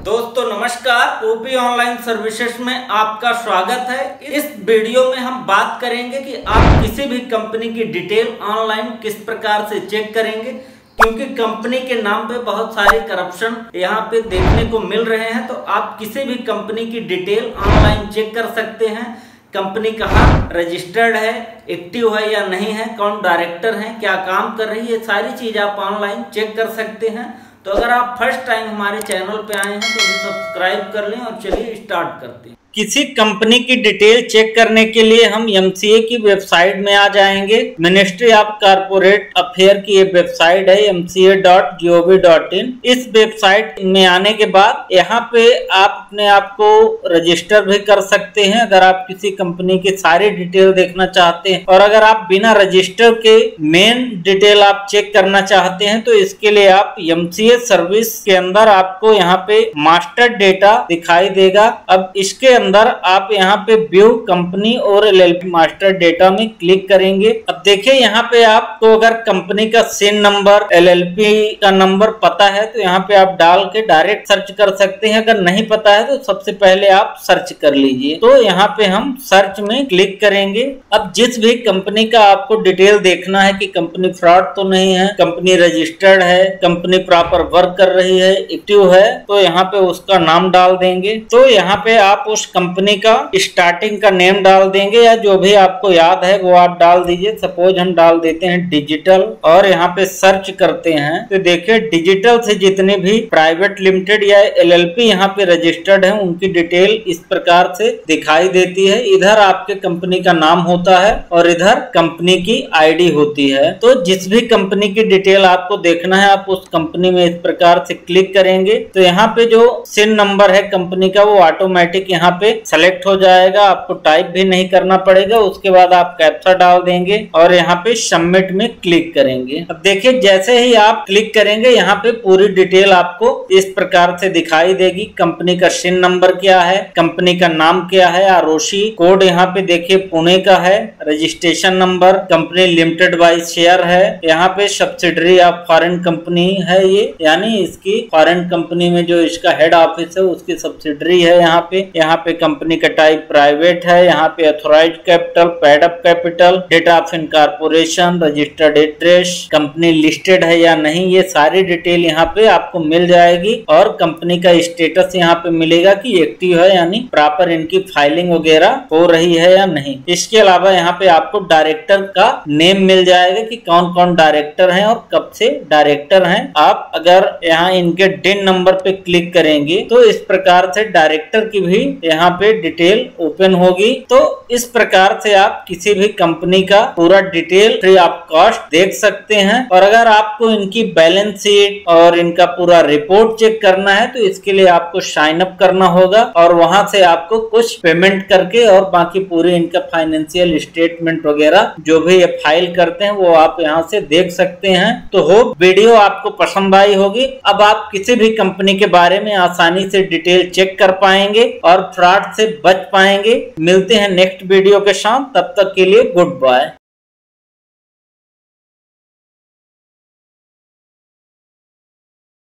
दोस्तों नमस्कार, OP online services में आपका स्वागत है। इस वीडियो में हम बात करेंगे कि आप किसी भी कंपनी की डिटेल ऑनलाइन किस प्रकार से चेक करेंगे, क्योंकि कंपनी के नाम पे बहुत सारे करप्शन यहाँ पे देखने को मिल रहे हैं। तो आप किसी भी कंपनी की डिटेल ऑनलाइन चेक कर सकते हैं। कंपनी कहाँ रजिस्टर्ड है, एक्टिव है या नहीं है, कौन डायरेक्टर है, क्या काम कर रही है, सारी चीज आप ऑनलाइन चेक कर सकते हैं। तो अगर आप फर्स्ट टाइम हमारे चैनल पे आए हैं तो भी सब्सक्राइब कर लें और चलिए स्टार्ट करते हैं। किसी कंपनी की डिटेल चेक करने के लिए हम एमसीए की वेबसाइट में आ जाएंगे। मिनिस्ट्री ऑफ कॉर्पोरेट अफेयर की ये वेबसाइट है mca.gov.in। इस वेबसाइट में आने के बाद यहाँ पे आप अपने आप को रजिस्टर भी कर सकते हैं अगर आप किसी कंपनी की सारी डिटेल देखना चाहते हैं। और अगर आप बिना रजिस्टर के मेन डिटेल आप चेक करना चाहते हैं तो इसके लिए आप एमसीए सर्विस के अंदर आपको यहाँ पे मास्टर डेटा दिखाई देगा। अब इसके अंदर आप यहाँ पे व्यू कंपनी और एलएलपी मास्टर डेटा में क्लिक करेंगे। अब देखिए यहाँ पे आपको अगर कंपनी का सिन नंबर, एलएलपी का नंबर पता है तो यहाँ पे आप डाल के डायरेक्ट सर्च कर सकते हैं। अगर नहीं पता है तो सबसे पहले आप सर्च कर लीजिए। तो यहाँ पे हम सर्च में क्लिक करेंगे। अब जिस भी कंपनी का आपको डिटेल देखना है कि कंपनी फ्रॉड तो नहीं है, कंपनी रजिस्टर्ड है, कंपनी प्रॉपर वर्क कर रही है, एक्टिव है, तो यहाँ पे उसका नाम डाल देंगे। तो यहाँ पे आप उस कंपनी का स्टार्टिंग का नेम डाल देंगे या जो भी आपको याद है वो आप डाल दीजिए। सपोज हम डाल देते हैं डिजिटल और यहाँ पे सर्च करते हैं तो देखिए डिजिटल से जितने भी प्राइवेट लिमिटेड या एलएलपी यहाँ पे रजिस्टर्ड है उनकी डिटेल इस प्रकार से दिखाई देती है। इधर आपके कंपनी का नाम होता है और इधर कंपनी की आईडी होती है। तो जिस भी कंपनी की डिटेल आपको देखना है आप उस कंपनी में इस प्रकार से क्लिक करेंगे तो यहाँ पे जो सिन नंबर है कंपनी का वो ऑटोमेटिक यहाँ पे सेलेक्ट हो जाएगा। आपको टाइप भी नहीं करना पड़ेगा। उसके बाद आप कैप्चा डाल देंगे और यहाँ पे सबमिट में क्लिक करेंगे। अब देखिए जैसे ही आप क्लिक करेंगे यहाँ पे पूरी डिटेल आपको इस प्रकार से दिखाई देगी। कंपनी का सिन नंबर क्या है, कंपनी का नाम क्या है, आरओसी कोड यहाँ पे देखिए पुणे का है, registration number, company limited by share है, यहाँ पे सब्सिडरी ऑफ फॉरेन कंपनी है ये, यानी इसकी फॉरेन कंपनी में जो इसका हेड ऑफिस है उसकी सब्सिडरी है। यहाँ पे कंपनी का टाइप प्राइवेट है, यहाँ पे authorised capital, paid up capital, date of incorporation, registered address, company listed है या नहीं, ये सारी डिटेल यहाँ पे आपको मिल जाएगी। और कंपनी का स्टेटस यहाँ पे मिलेगा कि एक्टिव है, यानी प्रॉपर इनकी फाइलिंग वगैरह हो रही है या नहीं। इसके अलावा यहाँ पे आपको डायरेक्टर का नेम मिल जाएगा कि कौन कौन डायरेक्टर हैं और कब से डायरेक्टर हैं। आप अगर यहाँ इनके डिन नंबर पे क्लिक करेंगे तो इस प्रकार से डायरेक्टर की भी यहाँ पे डिटेल ओपन होगी। तो इस प्रकार से आप किसी भी कंपनी का पूरा डिटेल फ्री ऑफ कॉस्ट देख सकते हैं। और अगर आपको इनकी बैलेंस शीट और इनका पूरा रिपोर्ट चेक करना है तो इसके लिए आपको साइन अप करना होगा और वहां से आपको कुछ पेमेंट करके और बाकी पूरे इनका फाइनेंशियल स्टेटमेंट वगैरह जो भी ये फाइल करते हैं वो आप यहाँ से देख सकते हैं। तो होप वीडियो आपको पसंद आई होगी। अब आप किसी भी कंपनी के बारे में आसानी से डिटेल चेक कर पाएंगे और फ्रॉड से बच पाएंगे। मिलते हैं नेक्स्ट वीडियो के साथ, तब तक के लिए गुड बाय।